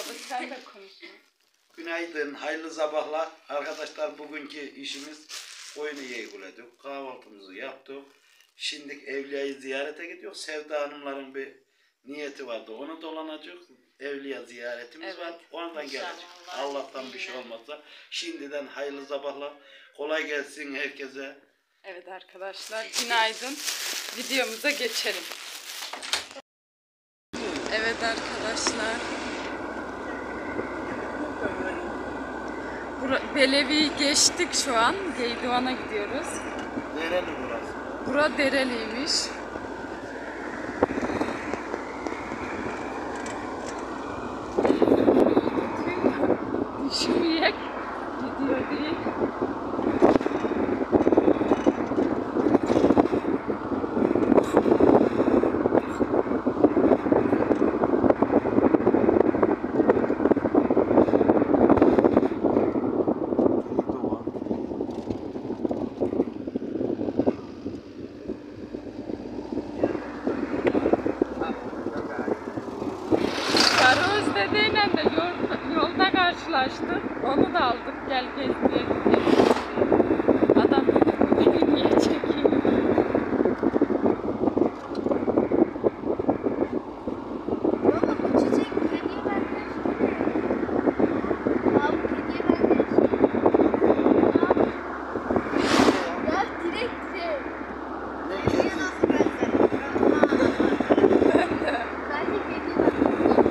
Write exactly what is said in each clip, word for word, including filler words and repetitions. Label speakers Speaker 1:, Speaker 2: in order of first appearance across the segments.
Speaker 1: Sen de konuş.
Speaker 2: Günaydın, hayırlı sabahlar. Arkadaşlar bugünkü işimiz koyunu yeğledik, kahvaltımızı yaptık. Şimdi Evliya'yı ziyarete gidiyor. Sevda Hanımların bir niyeti vardı. Onu dolanacak. Evliya ziyaretimiz evet, var. Oradan gelecek. Allah'tan bir şey olmazsa. Şimdiden hayırlı sabahlar. Kolay gelsin herkese.
Speaker 1: Evet arkadaşlar, günaydın. Videomuza geçelim. Evet arkadaşlar. Belevi'yi geçtik şu an. Geyduan'a gidiyoruz.
Speaker 2: Dereli burası.
Speaker 1: Bura Dereliymiş. Düşmeyek gidiyor değil. Dedeyle de yolda, yolda karşılaştık. Onu da aldık. Gel gezmeye gidelim. Adam dedi bugün niye çekeyim?
Speaker 3: Baba bu çiçek hediye vermiş. Abi hediye vermiş. Ya direkt direkt. Hediye nasıl versin? Bence hediye vermiş.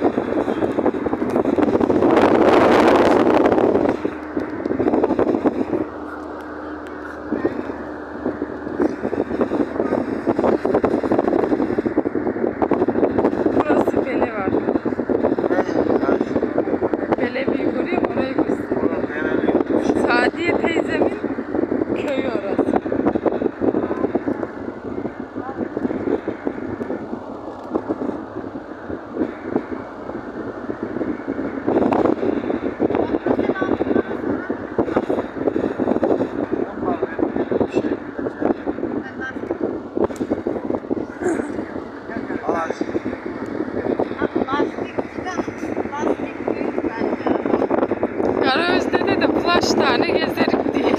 Speaker 1: Karaözde'de de flash tane gezerik diye.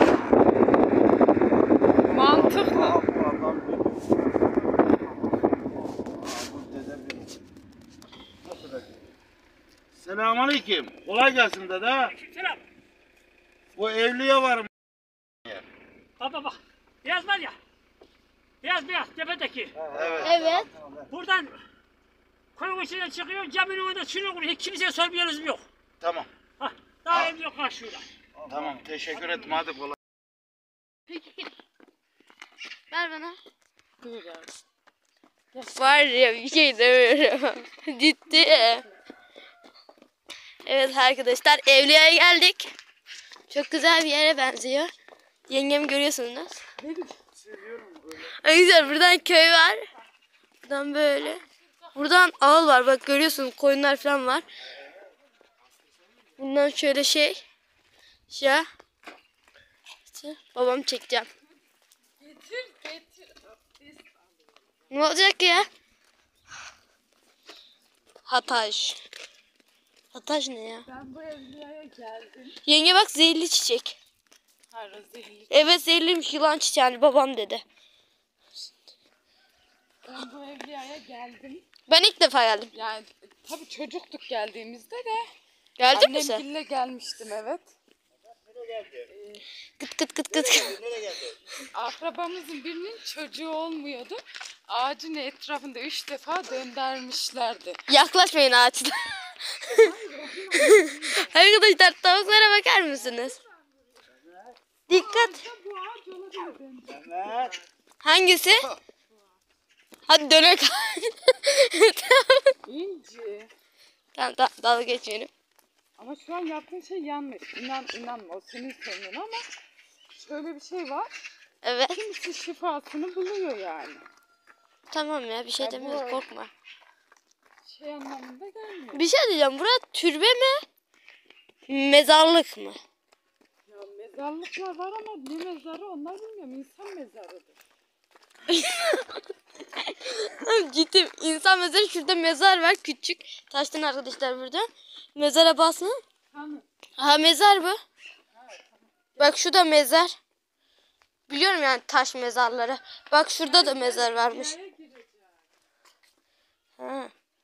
Speaker 1: Mantıklı.
Speaker 2: Selamünaleyküm. Kolay gelsin dede.
Speaker 4: Selam.
Speaker 2: Bu Evliya var mı?
Speaker 4: Baba bak. Beyaz var ya. Beyaz beyaz tepedeki.
Speaker 2: Evet.
Speaker 3: Evet.
Speaker 4: Buradan koyun içinden çıkıyor. Caminin önünde şunu kuruyor. Kimseye sormuyoruz yok.
Speaker 2: Tamam.
Speaker 4: Hah. Daha ev yok karşıyla.
Speaker 2: Tamam. Teşekkür ederim. Hadi kolay.
Speaker 3: Ver bana.
Speaker 1: Buyur abi.
Speaker 3: Var ya bir şey demiyorum. Ciddi. Evet arkadaşlar Evliya'ya geldik. Çok güzel bir yere benziyor. Yengemi görüyorsunuz. Ne güzel, buradan köy var. Buradan böyle. Buradan ağıl var, bak görüyorsunuz, koyunlar falan var. Bundan şöyle şey. Ya. İşte babam çekeceğim.
Speaker 1: Getir getir.
Speaker 3: Ne olacak ya? Hataj. Hataj ne ya?
Speaker 1: Ben bu Evliya'ya geldim.
Speaker 3: Yenge bak, zehirli çiçek.
Speaker 1: Hayır, zehirli.
Speaker 3: Evet zehirliymiş, yılan çiçeği, babam dedi.
Speaker 1: Ben bu Evliya'ya geldim.
Speaker 3: Ben ilk defa geldim.
Speaker 1: Yani tabii çocuktuk geldiğimizde de.
Speaker 3: Geldin mi sen?
Speaker 1: Annemgille gelmiştim evet.
Speaker 3: Kıt kıt kıt kıt.
Speaker 1: Akrabamızın birinin çocuğu olmuyordu. Ağacın etrafında üç defa döndürmüşlerdi.
Speaker 3: Yaklaşmayın ağaçta. Arkadaşlar tavuklara bakar mısınız? Dikkat. Hangisi? Hadi dönek.
Speaker 1: İnci.
Speaker 3: Tamam tamam, dalga geçmeyelim.
Speaker 1: Ama şu an yaptığın şey yanlış. İnan inanma, o senin sorunun ama şöyle bir şey var.
Speaker 3: Evet.
Speaker 1: Kimisi şifasını buluyor yani.
Speaker 3: Tamam ya, bir şey
Speaker 1: Ya
Speaker 3: demiyoruz,
Speaker 1: bu-
Speaker 3: korkma.
Speaker 1: Şey anlamında gelmiyor.
Speaker 3: Bir şey diyeceğim, burası türbe mi? Mezarlık mı?
Speaker 1: Ya mezarlıklar var ama ne mezarı onlar bilmiyorum. İnsan mezarıdır.
Speaker 3: Ciddi insan mezarı, şurada mezar var küçük. Taştan arkadaşlar burada. Mezara basın.
Speaker 1: Tamam.
Speaker 3: Ha mezar bu. Bak şu da mezar. Biliyorum yani taş mezarları. Bak şurada da mezar varmış. Ha.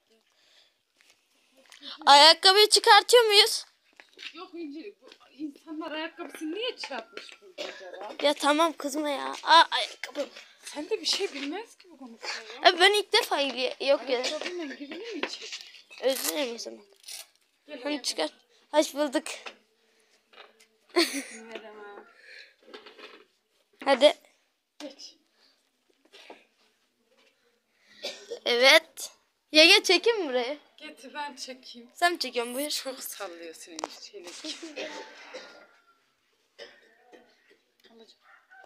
Speaker 3: Ayakkabıyı çıkartıyor muyuz?
Speaker 1: Yok İnci, bu insanlar ayakkabısını niye çarpmış burada acaba?
Speaker 3: Ya tamam kızma ya. Aa ayakkabı.
Speaker 1: Sen de bir şey bilmez gibi konuşuyorsun ya.
Speaker 3: E, ben ilk defa ili- yok ya.
Speaker 1: Ayakkabıyla girilir mi içeri?
Speaker 3: Özür dilerim o zaman.
Speaker 1: Gel
Speaker 3: Hadi çıkar. Hoş bulduk.
Speaker 1: Merhaba.
Speaker 3: Hadi.
Speaker 1: Geç.
Speaker 3: Evet. Yenge çekeyim mi burayı?
Speaker 1: Getir ben çekeyim.
Speaker 3: Sen mi çekiyorsun buyur.
Speaker 1: Çok sallıyorsun Enci. Şöyle çek. Alacağım.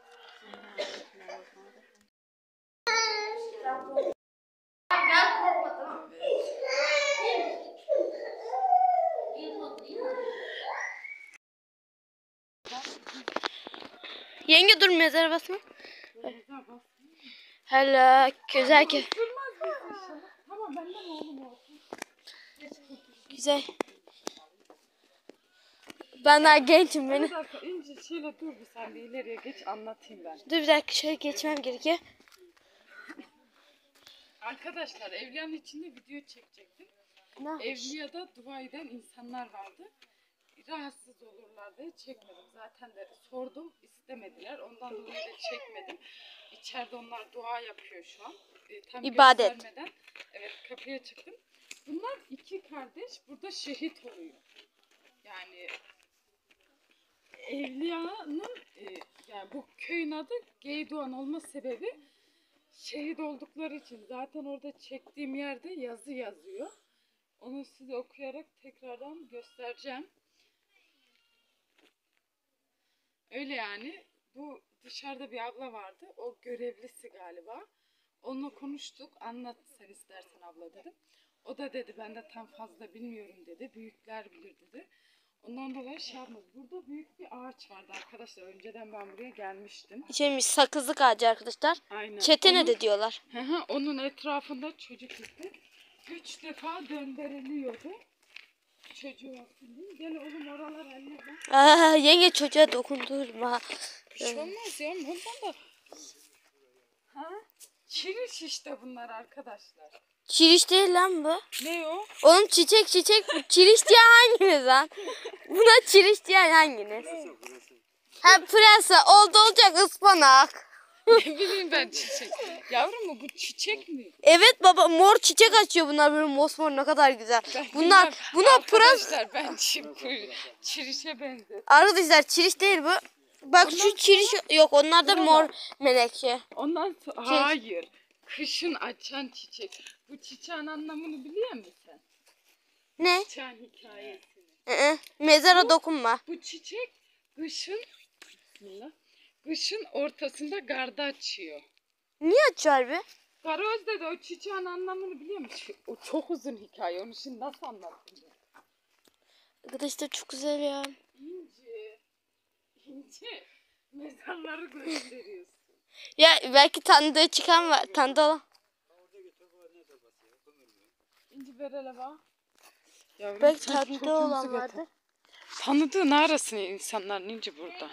Speaker 3: Yenge dur mezara basma.
Speaker 1: Mezar bas.
Speaker 3: Hala güzel ki.
Speaker 1: Durmaz mısın inşallah? Tamam benden oğlum olsun.
Speaker 3: Güzel. Ben daha gençim beni.
Speaker 1: Bir dakika İnci şöyle dur bir sen bir ileriye geç anlatayım ben.
Speaker 3: Dur bir dakika şöyle geçmem gerekiyor.
Speaker 1: Arkadaşlar Evliya'nın içinde video çekecektim.
Speaker 3: Ne?
Speaker 1: Evliya'da dua eden insanlar vardı. Rahatsız olurlar diye çekmedim. Zaten de sordum istemediler. Ondan dolayı da çekmedim. İçeride onlar dua yapıyor şu an. E, tam
Speaker 3: İbadet.
Speaker 1: göstermeden, evet kapıya çıktım. Bunlar iki kardeş burada şehit oluyor. Yani Evliya'nın e, yani bu köyün adı Geydoğan olma sebebi şehit oldukları için. Zaten orada çektiğim yerde yazı yazıyor. Onu size okuyarak tekrardan göstereceğim. Öyle yani. Bu dışarıda bir abla vardı. O görevlisi galiba. Onunla konuştuk. Anlat sen istersen abla dedim. O da dedi ben de tam fazla bilmiyorum dedi. Büyükler bilir dedi. Ondan dolayı şey yapmadı. Burada büyük bir ağaç vardı arkadaşlar. Önceden ben buraya gelmiştim.
Speaker 3: Şeymiş sakızlık ağacı arkadaşlar.
Speaker 1: Aynen.
Speaker 3: Çetene
Speaker 1: Onun-
Speaker 3: de diyorlar.
Speaker 1: Hı hı, onun etrafında çocuk gitti. Üç defa döndürülüyordu. Çocuğu aslında. Gel oğlum oralar elle bak.
Speaker 3: Aa, yenge çocuğa dokundurma.
Speaker 1: Bir şey olmaz ya. Bundan da. Ha? Çiriş işte bunlar arkadaşlar.
Speaker 3: Çiriş değil lan bu.
Speaker 1: Ne o?
Speaker 3: Oğlum çiçek çiçek bu. Çiriş diyen hanginiz lan? Buna çiriş diyen hanginiz? Ha pırasa oldu olacak ıspanak.
Speaker 1: Ne bileyim ben çiçek. Yavrum mu bu çiçek mi?
Speaker 3: Evet baba mor çiçek açıyor bunlar böyle mosmor ne kadar güzel.
Speaker 1: Ben
Speaker 3: Bunlar
Speaker 1: bilmem.
Speaker 3: buna pırasa.
Speaker 1: Arkadaşlar ben çir- çirişe benziyor.
Speaker 3: Arkadaşlar çiriş değil bu. Bak şu çiriş yok onlar da mor menekşe.
Speaker 1: Ondan sonra hayır. Kışın açan çiçek. Bu çiçeğin anlamını biliyor musun sen?
Speaker 3: Ne?
Speaker 1: Çiçeğin hikayesini.
Speaker 3: Ee, mezara dokunma.
Speaker 1: Bu çiçek kışın Bismillah. Kışın ortasında garda açıyor.
Speaker 3: Niye açıyor be?
Speaker 1: Karaözde de o çiçeğin anlamını biliyor musun? O çok uzun hikaye. Onu şimdi nasıl anlatayım?
Speaker 3: Arkadaşlar çok güzel ya.
Speaker 1: İnci. İnci. Mezarları gösteriyorsun.
Speaker 3: Ya belki tanıdığı çıkan var. Tanıdığı olan.
Speaker 1: İnci ver hele bak. Yavrum,
Speaker 3: Belki
Speaker 1: sen
Speaker 3: tanıdığı
Speaker 1: çocuğumuzu
Speaker 3: olan
Speaker 1: getir.
Speaker 3: vardı.
Speaker 1: Tanıdığın arasın insanların İnci burada.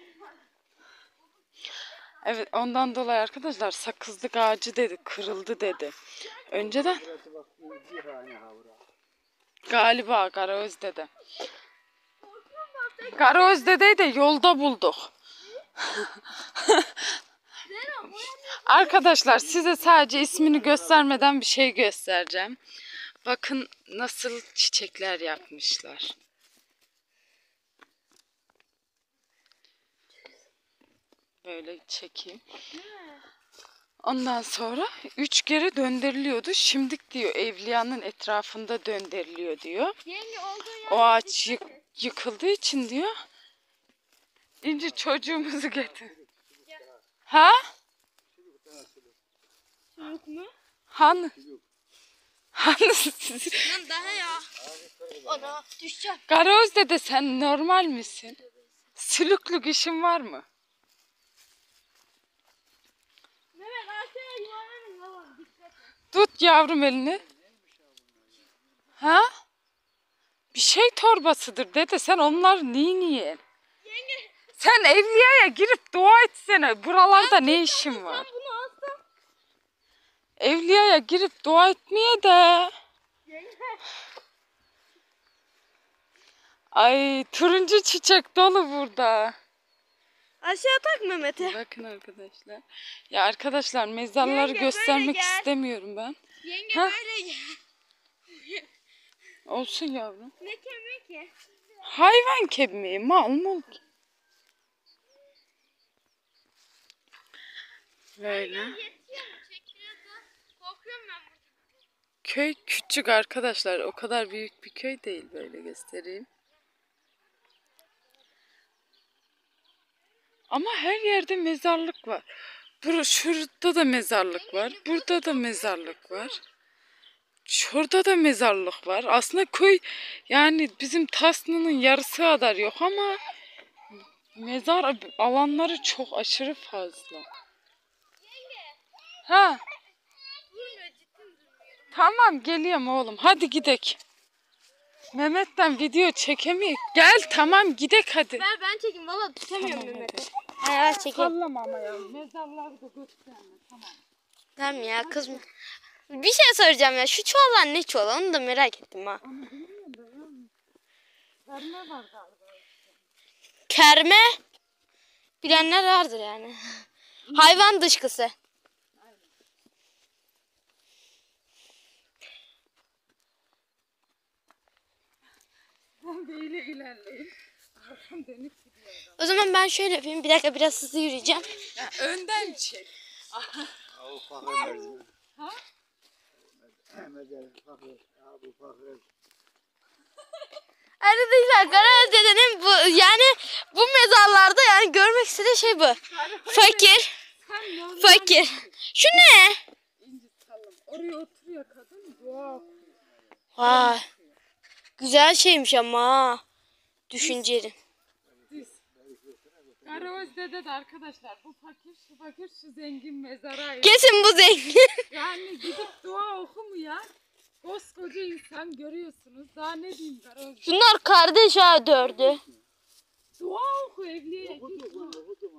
Speaker 1: Evet ondan dolayı arkadaşlar sakızlık ağacı dedi kırıldı dedi. Önceden galiba Karaözde'de. Karaözde'de de yolda bulduk. Arkadaşlar size sadece ismini göstermeden bir şey göstereceğim. Bakın nasıl çiçekler yapmışlar. Böyle çekeyim. Ondan sonra üç kere döndürülüyordu. Şimdik diyor Evliya'nın etrafında döndürülüyor diyor. O ağaç yık, yıkıldığı için diyor. İnci çocuğumuzu getir. Ha?
Speaker 3: Yok mu?
Speaker 1: Han? Han?
Speaker 3: Daha ya. Ona düşeceğim.
Speaker 1: Karaözde de sen normal misin? Sülüklük işin var mı?
Speaker 3: Mehmet
Speaker 1: Tut yavrum elini. Ha? Bir şey torbasıdır dede. Sen onları niye niye? Sen Evliya'ya girip dua etsene. Buralarda ne işin var? Evliya'ya girip dua etmeye de. Ay turuncu çiçek dolu burada.
Speaker 3: Aşağı tak Mehmet'e.
Speaker 1: Bakın arkadaşlar. Ya arkadaşlar mezarları
Speaker 3: Yenge,
Speaker 1: göstermek
Speaker 3: böyle gel.
Speaker 1: istemiyorum ben.
Speaker 3: Yenge
Speaker 1: Ha?
Speaker 3: böyle gel.
Speaker 1: Olsun yavrum.
Speaker 3: Ne kemiği ki?
Speaker 1: Hayvan kemiği, mal mı? Böyle.
Speaker 3: Yetiyor mu? Çekiliyorsa korkuyorum ben burada.
Speaker 1: Köy küçük arkadaşlar. O kadar büyük bir köy değil, böyle göstereyim. Ama her yerde mezarlık var. Bur şurada da mezarlık var. Burada da mezarlık var. Şurada da mezarlık var. Aslında köy yani bizim Tasnı'nın yarısı kadar yok ama mezar alanları çok aşırı fazla. Ha. Tamam geliyorum oğlum. Hadi gidek. Mehmet'ten video çekemeyik. Gel tamam gidek hadi.
Speaker 3: Ver ben çekeyim valla tutamıyorum
Speaker 1: Tamam,
Speaker 3: Mehmet'i. Hayır ver çekeyim.
Speaker 1: Sallama ama ya. Mezarları da gösterme. Tamam.
Speaker 3: Tamam ya kız mı? Bir şey soracağım ya. Şu çuvallar ne çuval? Onu da merak ettim ha.
Speaker 1: Onu bilmiyorum da ya. Verme var galiba.
Speaker 3: Kerme. Bilenler vardır yani. Hayvan dışkısı.
Speaker 1: Ben böyle ilerleyeyim. Arkam dönük gidiyor.
Speaker 3: O zaman ben şöyle yapayım. Bir dakika biraz hızlı yürüyeceğim.
Speaker 1: Ya önden çek. Ha?
Speaker 3: Arkadaşlar Karaöz dedenin bu yani bu mezarlarda yani görmek istediği şey bu. Fakir.
Speaker 1: Sen normal
Speaker 3: Fakir. Şu ne?
Speaker 1: İnci salım. Oraya oturuyor kadın. Dua okuyor.
Speaker 3: Vay. Güzel şeymiş ama ha. Düşünceli.
Speaker 1: Diz. Karaoz dede de arkadaşlar bu fakir şu fakir şu zengin mezara ait.
Speaker 3: Kesin bu zengin.
Speaker 1: Yani gidip dua okumuyor. Koskoca insan görüyorsunuz. Daha ne diyeyim Karaoz?
Speaker 3: Bunlar kardeş ha dördü.
Speaker 1: Dua oku evliye. Git dua.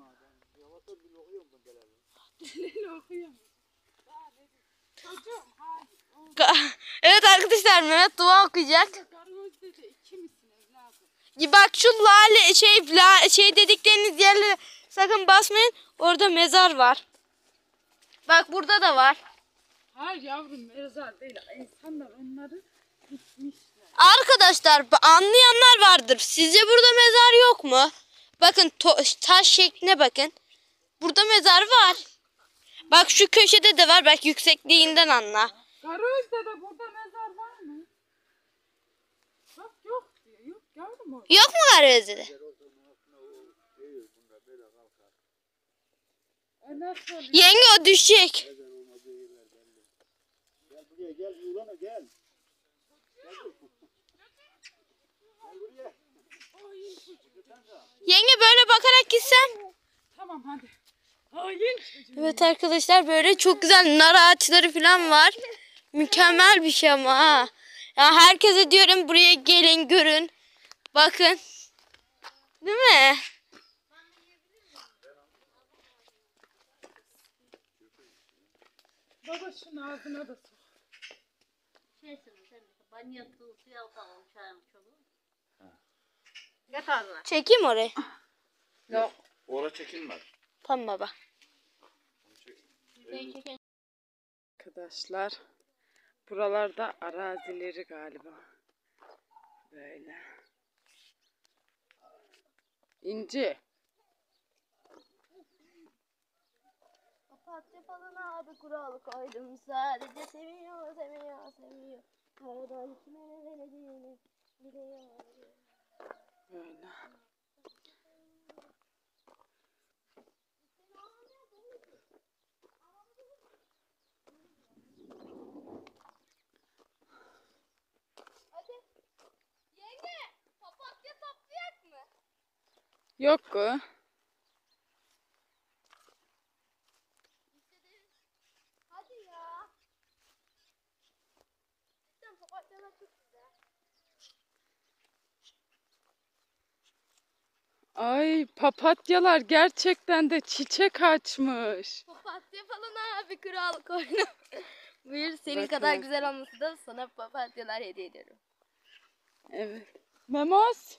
Speaker 1: Delil okuyor. Daha ne diyeyim? Çocuğum hadi.
Speaker 3: Ka- Evet arkadaşlar Mehmet dua okuyacak.
Speaker 1: Karaoz dede iki misin evladım?
Speaker 3: Bak şu lale şey la, şey dedikleriniz yerlere sakın basmayın. Orada mezar var. Bak burada da var.
Speaker 1: Hayır yavrum mezar değil. İnsanlar onları gitmişler.
Speaker 3: Arkadaşlar anlayanlar vardır. Sizce burada mezar yok mu? Bakın to- taş şekline bakın. Burada mezar var. Bak şu köşede de var. Bak yüksekliğinden anla.
Speaker 1: Karaöz'de de burada mezar var mı? Bak yok diyor. Yok yavrum o.
Speaker 3: Yok mu Karaöz'de?
Speaker 1: E nasıl oluyor?
Speaker 3: Yenge o düşecek.
Speaker 2: Gel buraya gel Yulan'a gel.
Speaker 3: Yenge böyle bakarak gitsen.
Speaker 1: Tamam hadi. Hain çocuğum.
Speaker 3: Evet arkadaşlar böyle çok güzel nar ağaçları falan var. Mükemmel bir şey ama ha. Ya herkese diyorum buraya gelin görün. Bakın. Değil mi?
Speaker 1: Baba şunun ağzına da sok.
Speaker 3: Çekeyim orayı.
Speaker 1: Yok.
Speaker 2: Ora çekilmez.
Speaker 3: Tamam baba.
Speaker 1: Arkadaşlar buralarda arazileri galiba. Böyle. İnci.
Speaker 3: Papatya falan abi kural koydum. Sadece seviyor, seviyor, seviyor. Aradan kime ne vereceğini biliyor.
Speaker 1: Böyle.
Speaker 3: Yenge, papatya toplayak mı?
Speaker 1: Yok ki.
Speaker 3: Hadi ya.
Speaker 1: Ay papatyalar gerçekten de çiçek açmış.
Speaker 3: Papatya falan abi kral koyun. Buyur senin
Speaker 1: Bakın.
Speaker 3: kadar güzel olması da sana papatyalar hediye ediyorum.
Speaker 1: Evet. Memos.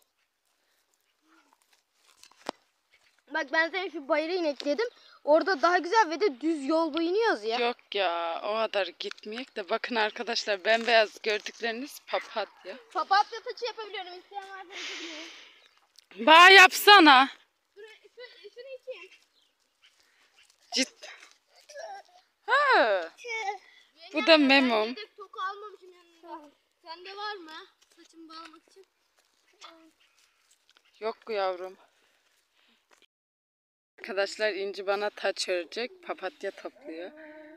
Speaker 3: Bak ben sana şu bayırı inekledim. Orada daha güzel ve de düz yol boyu iniyoruz ya.
Speaker 1: Yok ya o kadar gitmeyek de bakın arkadaşlar bembeyaz gördükleriniz papatya.
Speaker 3: Papatya taçı yapabiliyorum. İsteyen varsa yapabilirim.
Speaker 1: Bağ yapsana.
Speaker 3: Şunu, şunu, şunu içeyim.
Speaker 1: Cid. Ha. Bu da memom.
Speaker 3: Ben yedek toku almamışım yanında. Sende var mı? Saçımı bağlamak için.
Speaker 1: Yok yavrum. Arkadaşlar İnci bana taç örecek. Papatya topluyor.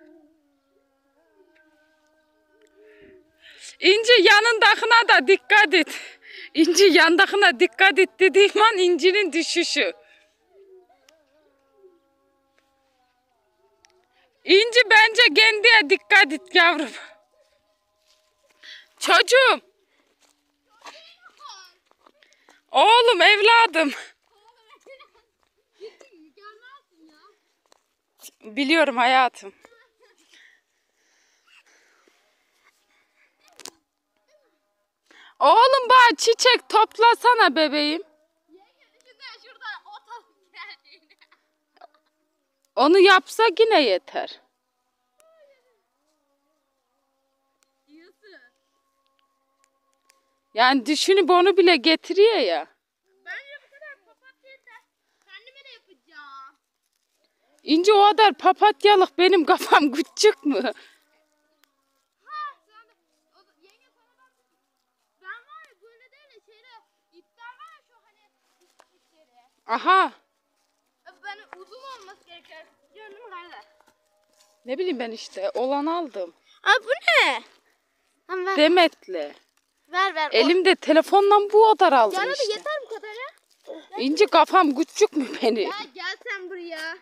Speaker 1: İnci yanındakına da dikkat et. İnci yandakına dikkat et dediğim an İnci'nin düşüşü. İnci bence kendine dikkat et yavrum. Çocuğum. Oğlum evladım. Biliyorum hayatım. Oğlum bana çiçek toplasana bebeğim. Onu yapsa yine yeter. Yani düşünüp onu bile getiriyor ya.
Speaker 3: Bence bu kadar papatya yeter. Kendime de yapacağım.
Speaker 1: İnce o kadar papatyalık benim kafam küçük mü?
Speaker 3: Ha sen de. O, yenge sana ben. Ben var ya böyle değil de şeyle ipler var ya şu hani ipleri.
Speaker 1: Aha.
Speaker 3: Ben uzun olması gerekiyor. Canım kardeş.
Speaker 1: Ne bileyim ben işte olan aldım.
Speaker 3: Aa bu ne? Tamam ver.
Speaker 1: Demet'le.
Speaker 3: Ver ver.
Speaker 1: Elimde telefonla bu kadar aldım
Speaker 3: Canım
Speaker 1: işte.
Speaker 3: yeter bu kadar ya.
Speaker 1: İnci kafam küçük mü benim?
Speaker 3: Ya gel sen buraya.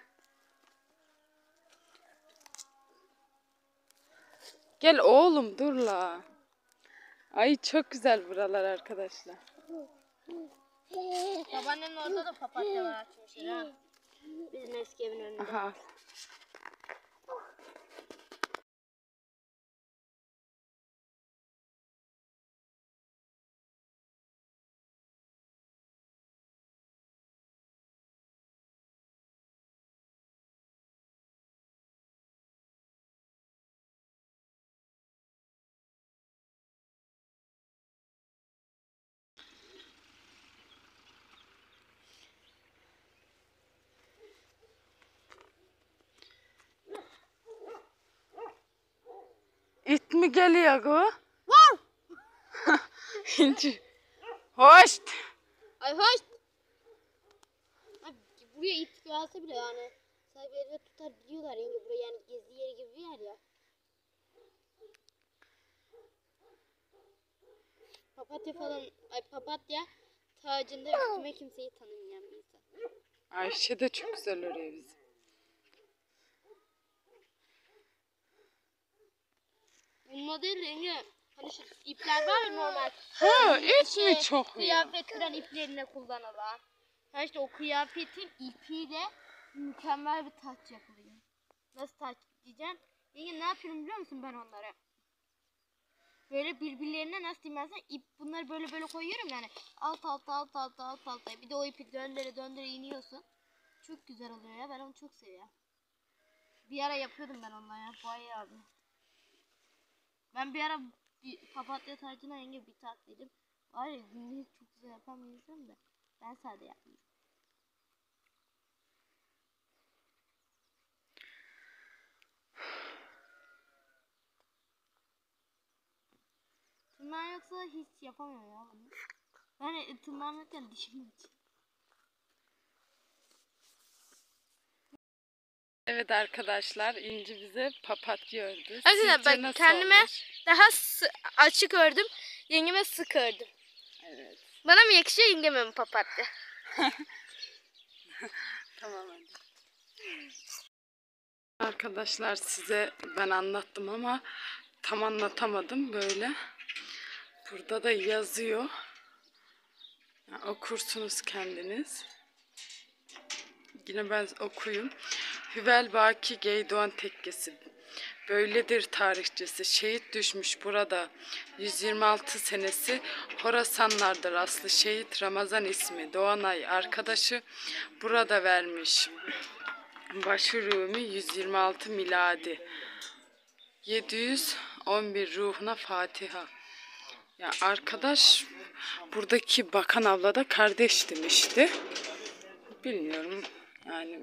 Speaker 1: Gel oğlum dur la. Ay çok güzel buralar arkadaşlar.
Speaker 3: Babaannemin orada da papatyalar açmışlar ha. Bizim eski evin önünde.
Speaker 1: Aha. İt mi geliyor bu?
Speaker 3: Var.
Speaker 1: İnci. Hoş.
Speaker 3: Ay hoş. Abi, buraya ip gelse bile yani sahibi elbet tutar biliyorlar yenge buraya yani gezi yeri gibi bir yer ya. Papatya falan ay papatya tacında üstüme kimseyi tanımayan bir insan.
Speaker 1: Ayşe de çok güzel örüyor bizi.
Speaker 3: Bununla değil de yenge hani şu ipler var ya normal.
Speaker 1: Ha, et
Speaker 3: Şey,
Speaker 1: mi çok ya?
Speaker 3: kıyafet kıran iplerine kullanılan. Ha işte o kıyafetin ipiyle mükemmel bir taç yapılıyor. Nasıl taç diyeceğim? Yenge ne yapıyorum biliyor musun ben onlara? Böyle birbirlerine nasıl diyeyim ben sana ip bunları böyle böyle koyuyorum yani. Alt alt alt alt alt alt. Bir de o ipi döndüre döndüre iniyorsun. Çok güzel oluyor ya ben onu çok seviyorum. Bir ara yapıyordum ben onunla ya. Bayağı abi. Ben bir ara bir papatya tacına yenge bir tak dedim. Var ya günlüğü çok güzel yapan bir insanım da. Ben sade yapmıyorum. Tırnağın yoksa hiç yapamıyorum ya bunu. Ben tırnağım yokken dişim için.
Speaker 1: Evet arkadaşlar İnci bize papatya ördü.
Speaker 3: Arkadaşlar
Speaker 1: Sizce
Speaker 3: bak
Speaker 1: nasıl
Speaker 3: kendime
Speaker 1: olmuş?
Speaker 3: daha sı- açık ördüm. Yengeme sık ördüm.
Speaker 1: Evet.
Speaker 3: Bana mı yakışıyor yengeme mi papatya?
Speaker 1: Tamam hadi. Arkadaşlar size ben anlattım ama tam anlatamadım böyle. Burada da yazıyor. Yani okursunuz kendiniz. Yine ben okuyayım. Hüvel Baki Geydoğan Tekkesi. Böyledir tarihçesi. Şehit düşmüş burada. yüz yirmi altı senesi Horasanlardır aslı. Şehit Ramazan ismi. Doğanay arkadaşı burada vermiş. Başı Rumi yüz yirmi altı miladi. yedi yüz on bir ruhuna Fatiha. Ya arkadaş buradaki bakan abla da kardeş demişti. Bilmiyorum yani.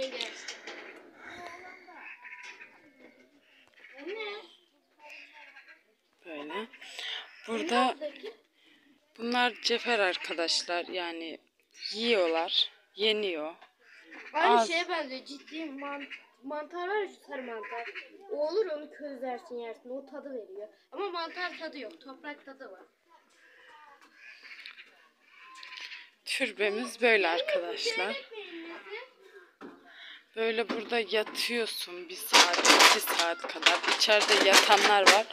Speaker 1: Böyle. Burada bunlar cefer arkadaşlar, yani yiyorlar, yeniyor.
Speaker 3: Aynı
Speaker 1: Az.
Speaker 3: şeye benziyor. Ciddi man mantar var ya, şu sarı mantar. O olur, onu közlersin yersin. O tadı veriyor. Ama mantar tadı yok. Toprak tadı var.
Speaker 1: Türbemiz böyle arkadaşlar. Böyle burada yatıyorsun bir saat, iki saat kadar. İçeride yatanlar var.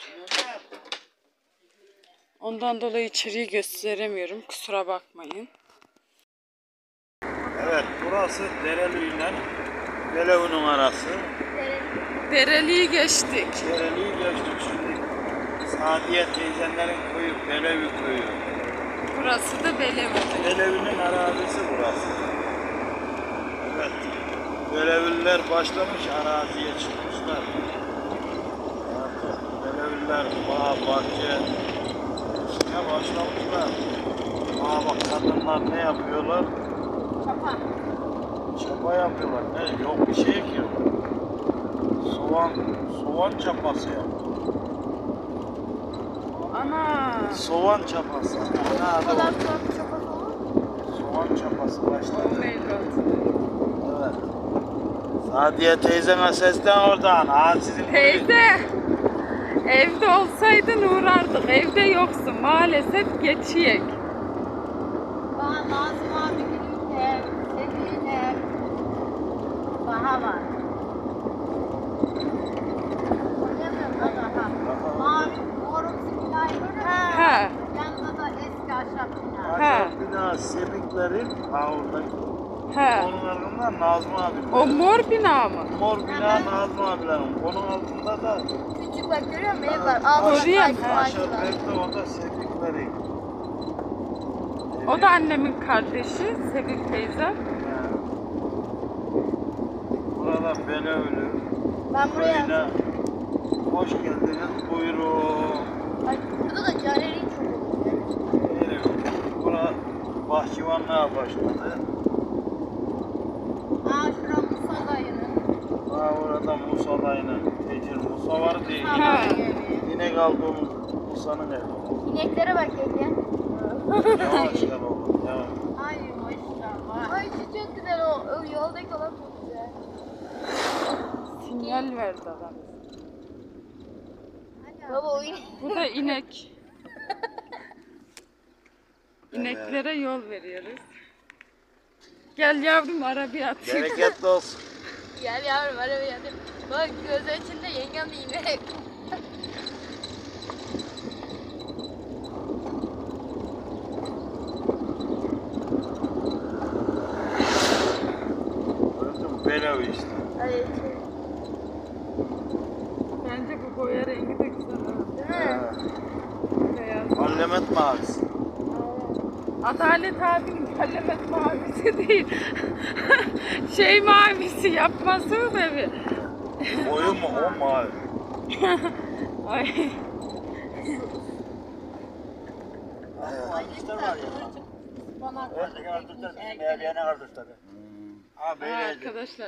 Speaker 1: Ondan dolayı içeriği gösteremiyorum. Kusura bakmayın.
Speaker 2: Evet, burası Dereli ile Belevi'nin arası.
Speaker 1: Dereli'yi geçtik.
Speaker 2: Dereli'yi geçtik şimdi. Sadiye teyzenlerin köyü, Belevi köyü.
Speaker 1: Burası da Belevi.
Speaker 2: Belevi'nin arazisi burası. Evet. Belevililer başlamış, araziye çıkmışlar. Evet. Belevililer bağ, bahçe işine başlamışlar. Aa bak, kadınlar ne yapıyorlar?
Speaker 3: Çapa.
Speaker 2: Çapa yapıyorlar. Ne? Yok bir şey ki. Soğan, soğan çapası yapıyor.
Speaker 1: Ana.
Speaker 2: Soğan çapası. Ana,
Speaker 3: Bu kadar
Speaker 2: doğru.
Speaker 3: çok çapası olur mu?
Speaker 2: Soğan çapası
Speaker 1: Oh
Speaker 2: başladı.
Speaker 1: my god.
Speaker 2: Evet. Sadiye teyzeme seslen oradan. Aa, sizin
Speaker 1: Teyze. Evde olsaydın uğrardık. Evde yoksun. Maalesef geçiyek.
Speaker 3: Bana Nazım abi gülünce, sevgiyle daha var. Oynamıyorum da daha. Mavi, moruk binayı.
Speaker 1: Ha.
Speaker 3: Yanında da eski ahşap bina.
Speaker 2: Aşağı bina Semiklerin, ha oradaki.
Speaker 1: He.
Speaker 2: Onun altında Nazım abiler.
Speaker 1: O mor bina mı?
Speaker 2: Mor bina Nazım abilerin. Onun altında da
Speaker 3: Küçük bak, görüyor musun? Ev var.
Speaker 2: Aa,
Speaker 3: Altında
Speaker 1: oraya mı?
Speaker 3: taş
Speaker 2: aşağı
Speaker 3: var.
Speaker 2: bekle, o da Semiklerin.
Speaker 1: O da annemin kardeşi Sevil teyze.
Speaker 2: Burada Belevi'li.
Speaker 3: Ben buraya...
Speaker 2: Köyüne hoş geldiniz. Buyurun.
Speaker 3: Ay, burada da cahili çok oluyor.
Speaker 2: Evet. Bura bahçıvanlığa başladı.
Speaker 3: Aa, şura Musa dayının.
Speaker 2: Ha, orada Musa dayının tecir Musa var değil.
Speaker 1: Ha.
Speaker 2: İnek aldığımız Musa'nın evi.
Speaker 3: İneklere bak yenge.
Speaker 2: Yavaş gel oğlum, yavaş.
Speaker 3: Ay maşallah. Ay şu çok güzel o. o yoldaki olan çok güzel.
Speaker 1: Sinyal verdi adam.
Speaker 3: Baba o inek.
Speaker 1: Bu da inek. İneklere yol veriyoruz. Gel yavrum, arabaya atayım.
Speaker 2: Bereketli olsun.
Speaker 3: Gel yavrum arabaya hadi. Bak gözü içinde yengem de inek.
Speaker 2: Burası Belevi işte.
Speaker 3: Hadi.
Speaker 1: Bence bu boya rengi de güzel. ha.
Speaker 3: Değil mi?
Speaker 2: Ha,
Speaker 1: Beyaz.
Speaker 2: Parlament mavisi.
Speaker 1: Adalet abinin parlament mavisi değil. Şey mavisi, yapması evi.
Speaker 2: Boyu mu o mavi?
Speaker 1: Ay.
Speaker 3: Bana
Speaker 2: Ha,
Speaker 1: Ha,
Speaker 2: böyleydi.
Speaker 1: arkadaşlar.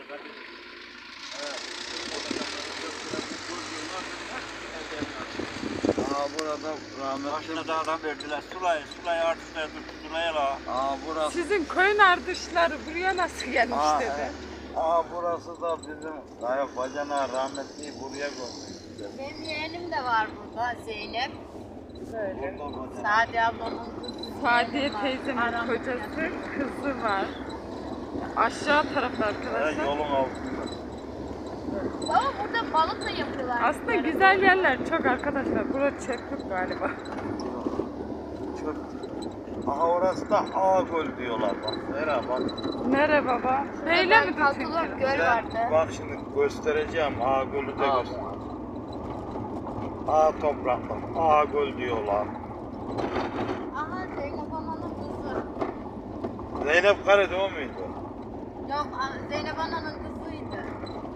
Speaker 2: Aa, burada rahmetli.
Speaker 5: Başına da adam verdiler. Sulayı, sulayı artışlar, sulayı la.
Speaker 2: Aa, burası.
Speaker 1: Sizin koyun ardışları buraya nasıl gelmiş
Speaker 2: Aa,
Speaker 1: dedi.
Speaker 2: he. Aa, burası da bizim dayı bacana rahmetliyi buraya koymuş.
Speaker 3: benim yeğenim de var burada, Zeynep.
Speaker 1: Böyle.
Speaker 2: Burada bacana.
Speaker 3: Sadi ablamın kızı.
Speaker 1: Sadiye teyzemin kocası, kızı var. Aşağı tarafta
Speaker 2: Ha,
Speaker 1: arkadaşlar.
Speaker 2: yolun altında.
Speaker 3: Baba burada balık da yapıyorlar.
Speaker 1: Aslında güzel yerler çok arkadaşlar. Burası çöplük galiba.
Speaker 2: Çöp. Aha orası da Ağgöl diyorlar bak. Merhaba bak.
Speaker 1: Nere baba? Böyle mi
Speaker 3: Kalkılı
Speaker 1: tutayım?
Speaker 3: göl vardı.
Speaker 2: Ben, bak şimdi göstereceğim Ağgöl'ü de göster. Ağ topraklar, Ağgöl diyorlar.
Speaker 3: Aha Zeynep Ana'nın kızı.
Speaker 2: Zeynep Kare o muydu?
Speaker 3: Yok Zeynep Ana'nın kızıydı.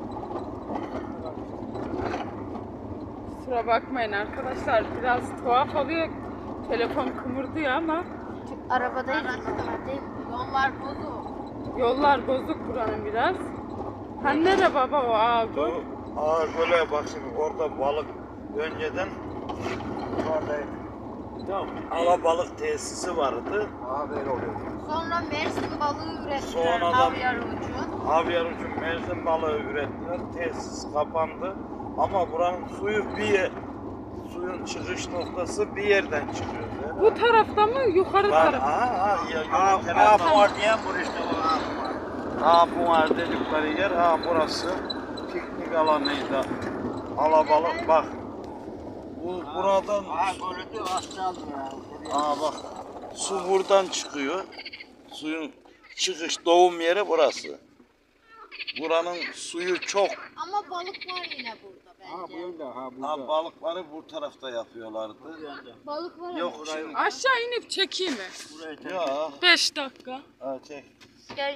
Speaker 1: Kusura bakmayın arkadaşlar. Biraz tuhaf oluyor. Telefon kımırdıyor ama
Speaker 3: Arabadayız. Değil mi? Yollar bozuk.
Speaker 1: yollar bozuk buranın biraz. Ha nere baba o Ağgöl?
Speaker 2: Bu Ağgöl'e bak şimdi orada balık önceden oradaydı. Tamam. Alabalık tesisi vardı. Haber oluyor.
Speaker 3: Sonra Mersin balığı ürettiler.
Speaker 2: Sonradan-
Speaker 3: Havyar ucu.
Speaker 2: Havyar ucu Mersin balığı ürettiler. Tesis kapandı. Ama buranın suyu bir yer, suyun çıkış noktası bir yerden çıkıyor. Değil mi?
Speaker 1: Bu tarafta mı yukarı
Speaker 2: Bak,
Speaker 1: tarafta?
Speaker 2: aha, aha, ya,
Speaker 5: Aa,
Speaker 2: yolun
Speaker 5: aa,
Speaker 2: kenarında.
Speaker 5: bu var diye bu işte o.
Speaker 2: Ha bu var dedikleri yer, ha burası piknik alanıydı. Alabalık bak. Bu buradan,
Speaker 5: Aa, böyle aşağıdı ya.
Speaker 2: aa bak, su buradan çıkıyor. Suyun çıkış doğum yeri burası. Buranın suyu çok.
Speaker 3: Ama balık var yine burada bence.
Speaker 2: Ha balıkları bu tarafta yapıyorlardı.
Speaker 3: Balık var
Speaker 2: Yok şimdi.
Speaker 1: Aşağı inip çekeyim mi?
Speaker 2: Ya.
Speaker 1: beş dakika.
Speaker 2: Ha çek.
Speaker 3: Gel.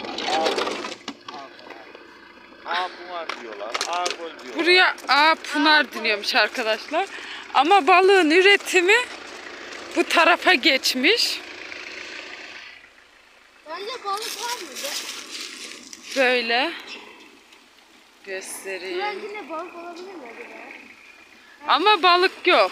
Speaker 2: Ha bu var diyorlar. Ha gol diyorlar.
Speaker 1: Buraya A Pınar deniyormuş arkadaşlar. Ama balığın üretimi bu tarafa geçmiş.
Speaker 3: Bence balık var mıydı?
Speaker 1: Böyle göstereyim.
Speaker 3: Bence yine balık olabilir mi acaba?
Speaker 1: Ama balık yok.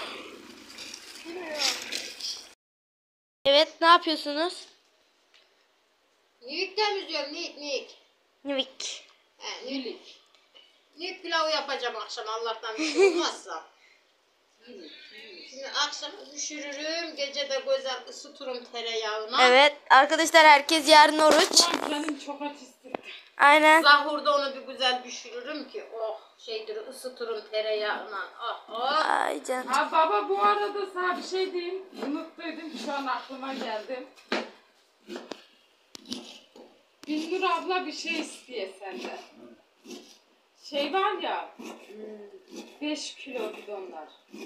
Speaker 3: Evet, ne yapıyorsunuz?
Speaker 6: Nivik temizliyorum, nivik, nivik.
Speaker 3: Nivik.
Speaker 6: He, nivik. Nivik pilavı yapacağım akşam Allah'tan bir şey olmazsa. Şimdi akşam pişiririm, gece de güzel ısıtırım tereyağına.
Speaker 3: Evet, arkadaşlar herkes yarın oruç.
Speaker 1: Canım çok aç istedim.
Speaker 3: Aynen.
Speaker 6: Zahurda onu bir güzel pişiririm ki oh şeydir ısıtırım tereyağına. Oh oh.
Speaker 3: Ay canım.
Speaker 1: Ha baba bu arada sana bir şey diyeyim. Unuttuydum şu an aklıma geldi. Binnur abla bir şey istiyor senden. Şey var ya beş kilo bidonlar.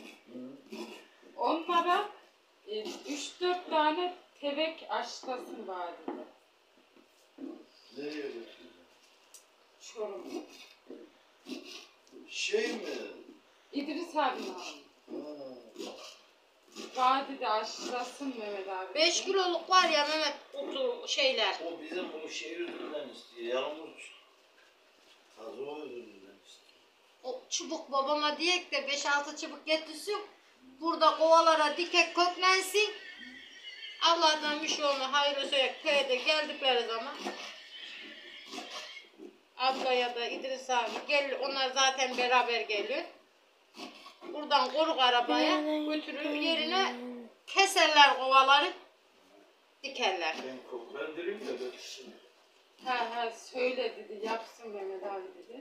Speaker 1: Onlara üç dört tane tevek aşlasın var dedi.
Speaker 2: Nereye götürüyorsun?
Speaker 1: Çorum.
Speaker 2: Şey mi?
Speaker 1: İdris abim abi. Vadide aşlasın Mehmet abi.
Speaker 6: Beş kiloluk var ya Mehmet otu şeyler.
Speaker 2: O bizim bunu şehir ürününden istiyor. Yalnız taze o ürününden istiyor.
Speaker 6: O çubuk babama diyek de beş altı çubuk getirsin. Burada kovalara dikek köklensin. Allah'tan bir şey olma. Hayır olsa köyde geldikleri zaman abla ya da İdris abi gel, onlar zaten beraber geliyor. Buradan koruk arabaya götürür yerine keserler kovaları dikerler.
Speaker 2: Ben koklandırayım da götürsün.
Speaker 1: Ha ha söyle dedi yapsın Mehmet abi dedi.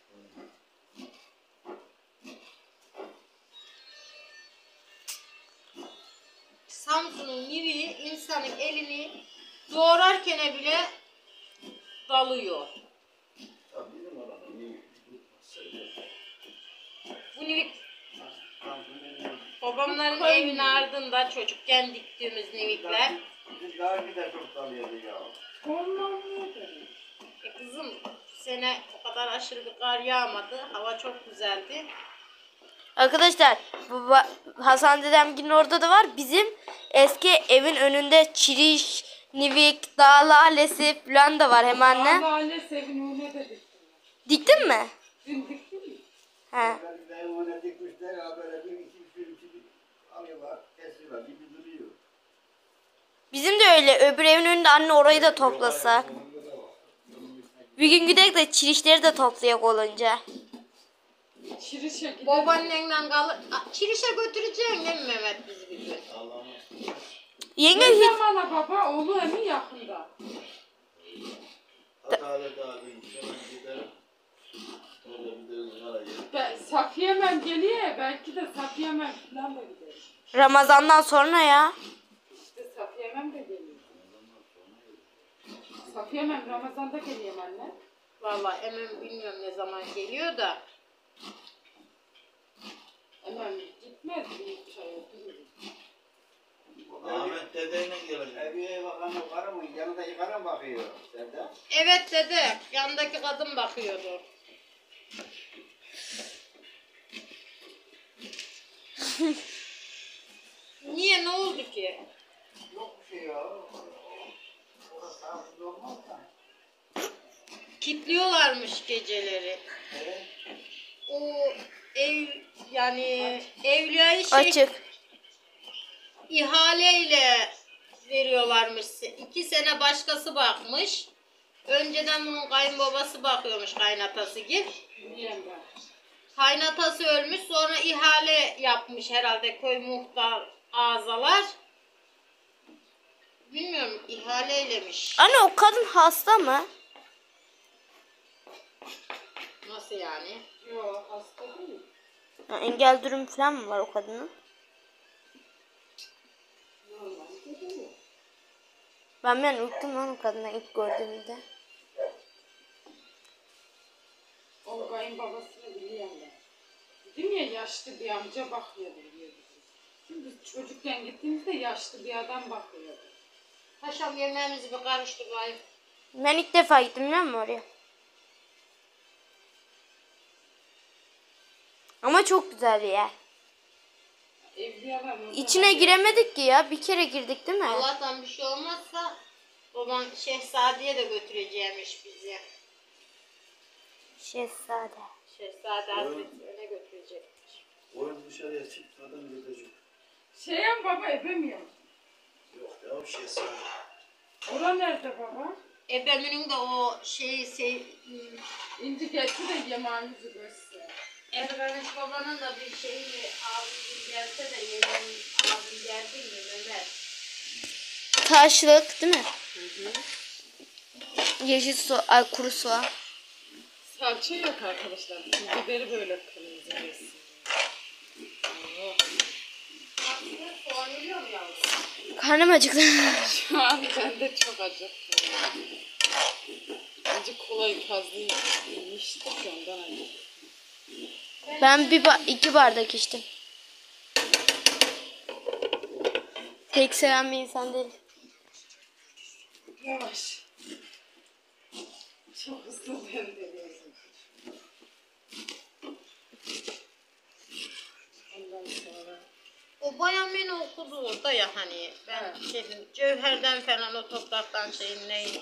Speaker 6: Samsun'un nivi insanın elini doğrarken bile dalıyor.
Speaker 2: Ya bizim oranın iyi tutmasaydı.
Speaker 6: Bu nivik babamların evinin ardında çocukken diktiğimiz nivikler.
Speaker 5: Biz daha bir de çok dalıyordu ya.
Speaker 1: Ondan ne dedi?
Speaker 6: E kızım bu sene o kadar aşırı bir kar yağmadı. Hava çok güzeldi.
Speaker 3: Arkadaşlar bu ba- Hasan dedemginin orada da var. Bizim eski evin önünde çiriş, nivik, dağ lalesi falan da var hem anne.
Speaker 1: Lale sevin öyle de diktim.
Speaker 3: Diktin mi?
Speaker 1: Dün diktin mi?
Speaker 3: He.
Speaker 5: Ben ona dikmişler ya böyle bir iki bir iki alıyorlar, kesiyorlar, gibi duruyor.
Speaker 3: Bizim de öyle. Öbür evin önünde anne orayı da toplasa. Bir gün gidelim de çirişleri de toplayak olunca.
Speaker 1: Çirişe gidelim.
Speaker 6: Babaannenle kalır. A, Çirişe götüreceksin değil mi Mehmet bizi bir gün?
Speaker 3: Yenge
Speaker 1: Ne
Speaker 3: hiç...
Speaker 1: zamana baba? Oğlu emin yakında.
Speaker 2: Hatalı dağılayım. Şöyle gidelim. Orada bir de ızgara yedim.
Speaker 1: Ben, Safiye'men geliyor ya, belki de Safiye'men falan da gidelim.
Speaker 3: Ramazandan sonra ya.
Speaker 1: İşte Safiye'men de Safiye ben Ramazan'da geleyim anne.
Speaker 6: Vallahi emem bilmiyorum ne zaman geliyor da.
Speaker 1: Hemen gitmez bir üç ay durur.
Speaker 2: Ahmet dedeyle gelecek.
Speaker 5: Evliye bakan o karı mı? Yanındaki karı mı bakıyor Sevda?
Speaker 6: Evet dede, yandaki kadın bakıyordu. Niye, ne oldu ki?
Speaker 5: Yok bir şey ya. Orası sağlıksız olmaz da.
Speaker 6: Kilitliyorlarmış geceleri.
Speaker 5: Evet.
Speaker 6: O ev yani evliyayı şey
Speaker 3: Açık.
Speaker 6: ihaleyle veriyorlarmış. İki sene başkası bakmış. Önceden bunun kayınbabası bakıyormuş, kaynatası gibi.
Speaker 1: Diyeyim ben.
Speaker 6: Kaynatası ölmüş, sonra ihale yapmış herhalde köy muhtar ağzalar. Bilmiyorum, ihaleylemiş.
Speaker 3: Anne o kadın hasta mı?
Speaker 6: Nasıl yani?
Speaker 1: Yok hasta değil.
Speaker 3: Ha, engel durum falan mı var o kadının?
Speaker 1: Normalde değil.
Speaker 3: Ben ben unuttum lan o kadını ilk gördüğümde.
Speaker 1: O kayınbabasını biliyorum ben. Dedim ya yaşlı bir amca bakıyordu diyor. Şimdi biz çocukken gittiğimizde yaşlı bir adam bakıyordu.
Speaker 6: Paşam yemeğimizi bir karıştırayım.
Speaker 3: Ben ilk defa gittim biliyor musun oraya? Ama çok güzel bir yer.
Speaker 1: Evliyalar orada
Speaker 3: İçine
Speaker 1: da-
Speaker 3: giremedik ki ya. Bir kere girdik değil mi?
Speaker 6: Allah'tan bir şey olmazsa baban Şehzade'ye de götüreceğimiş bizi.
Speaker 3: Şehzade.
Speaker 6: Şehzade Hazretleri'ne götürecekmiş.
Speaker 2: Oyun dışarıya çıkmadan gidecek.
Speaker 1: Şeyen baba ebemiyor.
Speaker 2: Yok ya bir şey söyle.
Speaker 1: Ora nerede baba?
Speaker 6: Ebeminin de o şeyi şey,
Speaker 1: İnci getir de yemeğimizi göster.
Speaker 6: Ebem'in babanın da bir şeyi abim gelse de yemeğin abim geldi mi Mehmet?
Speaker 3: Taşlık değil mi? Yeşil soğan, ay kuru soğan.
Speaker 1: Salça yok arkadaşlar. Pul biberi böyle kırmızı yesin. Oh.
Speaker 6: Aslında soğan yiyor mu yavrum?
Speaker 3: Karnım acıktı.
Speaker 1: Şu an ben de çok acıktım. İnci kolayı fazla yemiştik ya ondan acıktım.
Speaker 3: Ben bir ba- iki bardak içtim. Pek seven bir insan değilim.
Speaker 1: Yavaş. Çok hızlı döndürüyorsun. Ondan sonra
Speaker 6: O bayan beni okudu orada ya hani ben şey, Cevher'den falan o topraktan şeyin neyin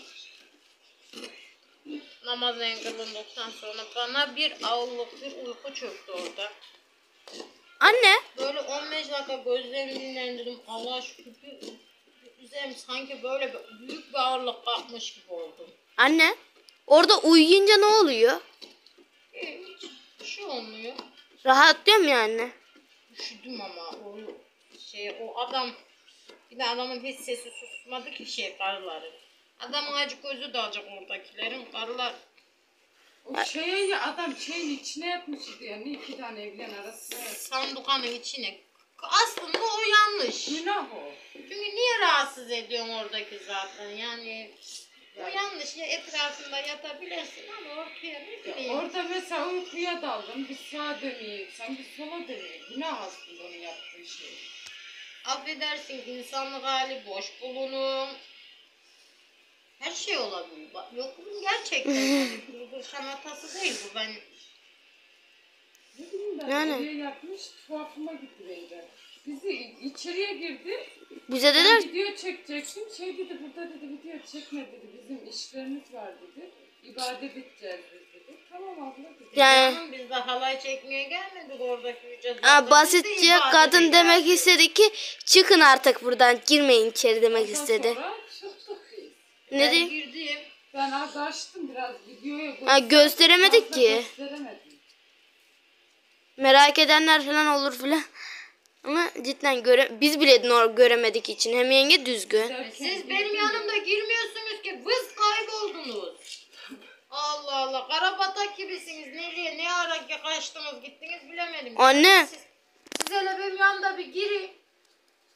Speaker 6: namazın kılındıktan sonra bana bir ağırlık bir uyku çöktü orada.
Speaker 3: Anne,
Speaker 6: Böyle on beş dakika gözlerimi dinlendirdim. Allah şükür bir, bir üzerim sanki böyle bir, büyük bir ağırlık kalkmış gibi oldum.
Speaker 3: anne. Orada uyuyunca ne oluyor?
Speaker 6: Hiç bir şey olmuyor.
Speaker 3: Rahatlıyor mu yani?
Speaker 6: Üşüdüm ama o şey o adam bir de adamın hiç sesi susmadı ki şey karıları. Adamın acık gözü de acık oradakilerin karılar.
Speaker 1: o şeye ya adam şeyin içine yapmıştı yani iki tane evlen arasında.
Speaker 6: Sandukanın içine. Aslında o yanlış.
Speaker 1: Günah o.
Speaker 6: Çünkü niye rahatsız ediyorsun oradaki zaten yani o yanlış ya etrafında yatabilirsin ama ortaya ne bileyim.
Speaker 1: Orada mesela uykuya daldın, bir sağa döneyim, sen bir sola döneyim. Günah aslında onu yaptığın şey.
Speaker 6: Affedersin insanlık hali boş bulunur. Her şey olabilir. Bak, yok bu gerçekten yani kurgu sanatası değil bu ben.
Speaker 1: Ne bileyim ben,
Speaker 3: Yani.
Speaker 1: oraya yapmış, tuhafıma gitti beyler. Bizi içeriye girdi,
Speaker 3: Bize
Speaker 1: ben
Speaker 3: dediler
Speaker 1: video çekeceksin, şey dedi, burada dedi video çekme dedi, bizim işlerimiz var dedi. İbadet edeceğiz biz dedi. Tamam abla dedi.
Speaker 3: yani
Speaker 6: Canım, biz de halay çekmeye gelmedik oradaki ücret.
Speaker 3: ha, basitçe kadın demek istedi ki çıkın artık buradan girmeyin içeri demek
Speaker 1: Ondan
Speaker 3: istedi.
Speaker 1: sonra çıktık biz.
Speaker 3: Ne
Speaker 6: Ben
Speaker 3: diyeyim?
Speaker 6: girdim.
Speaker 1: Ben az açtım biraz videoya
Speaker 3: Ha, gösteremedik
Speaker 1: fazla
Speaker 3: ki.
Speaker 1: Gösteremedim.
Speaker 3: Merak edenler falan olur falan. Ama cidden göre biz bile nor- göremedik için. Hem yenge düzgün.
Speaker 6: Siz benim yanımda girmiyorsunuz ki vız kayboldunuz. Allah Allah karabatak gibisiniz. Nereye ne ara kaçtınız gittiniz bilemedim.
Speaker 3: Anne.
Speaker 6: Siz, siz hele benim yanımda bir girin.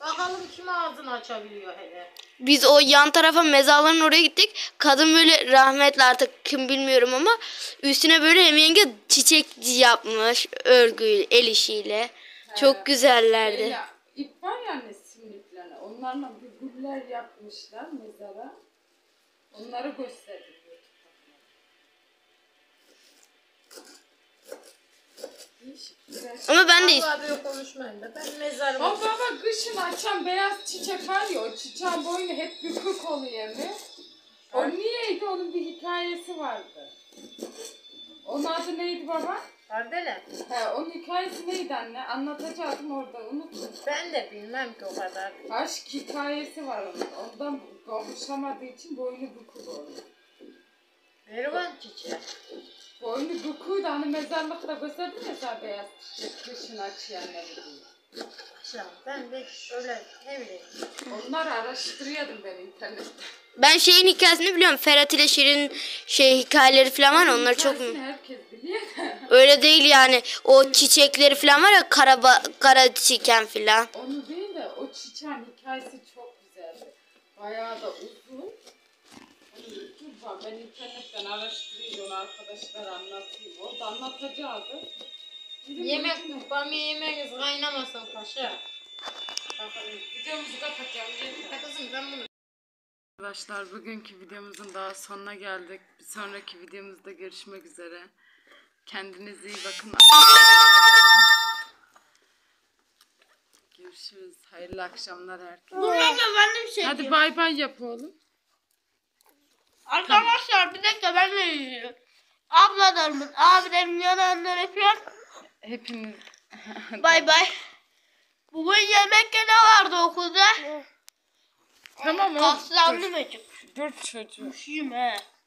Speaker 6: Bakalım kim ağzını açabiliyor hele.
Speaker 3: Biz o yan tarafa mezarların oraya gittik. Kadın böyle rahmetli artık kim bilmiyorum ama üstüne böyle hem yenge çiçek yapmış örgü el işiyle. Çok güzellerdi.
Speaker 1: Böyle ip var ya anne simli falan. Onlarla bir güller yapmışlar mezara. Onları gösterdik YouTube'da.
Speaker 3: Ama ben de
Speaker 6: Vallahi böyle konuşmayın da ben mezarımı...
Speaker 1: O baba kışın açan beyaz çiçek var ya, o çiçeğin boynu hep bükük oluyor mu? O niyeydi? Onun bir hikayesi vardı. Onun adı neydi baba?
Speaker 6: Kardele.
Speaker 1: He, onun hikayesi neydi anne? Anlatacaktım orada, unuttum.
Speaker 6: Ben de bilmem ki o kadar.
Speaker 1: Aşk hikayesi var onun. Ondan kavuşamadığı için boynu bükük oldu.
Speaker 6: Mervan çiçeği.
Speaker 1: Boynu büküydü, hani mezarlıkta gösterdim ya sana beyaz çiçek kışın açayanları diye.
Speaker 6: Akşam ben de öyle ne bileyim.
Speaker 1: Onları araştırıyordum ben internette.
Speaker 3: ben şeyin hikayesini biliyorum. Ferhat ile Şirin şey hikayeleri falan var. Onları çok
Speaker 1: Hikayesini herkes biliyor da.
Speaker 3: öyle değil yani. O çiçekleri falan var ya kara kara çiken falan.
Speaker 1: Onu değil de o çiçeğin hikayesi çok güzeldi. Bayağı da uzun. Hani dur bak, ben internetten araştırayım, onu arkadaşlar anlatayım. Orada anlatacaktı. Dedim,
Speaker 6: Yemek,
Speaker 1: dedim,
Speaker 6: bamya yemeğiniz kaynamasın paşa.
Speaker 1: bakalım, videomuzu kapatacağım.
Speaker 6: Ha kızım ben bunu...
Speaker 1: Arkadaşlar bugünkü videomuzun daha sonuna geldik. Bir sonraki videomuzda görüşmek üzere. Kendinize iyi bakın. Görüşürüz. Hayırlı akşamlar herkese.
Speaker 3: Ben de bir şey
Speaker 1: Hadi bay bay yap oğlum.
Speaker 3: Arkadaşlar bir dakika ben de yürüyorum. Ablalarımın, abilerimin yanlarından öpüyorum.
Speaker 1: Hepiniz.
Speaker 3: Bay bay. Bugün yemek ne vardı okulda?
Speaker 1: Tamam oğlum.
Speaker 3: Aslanlı mı?
Speaker 1: Dur çocuğum.
Speaker 3: Üşüyüm he.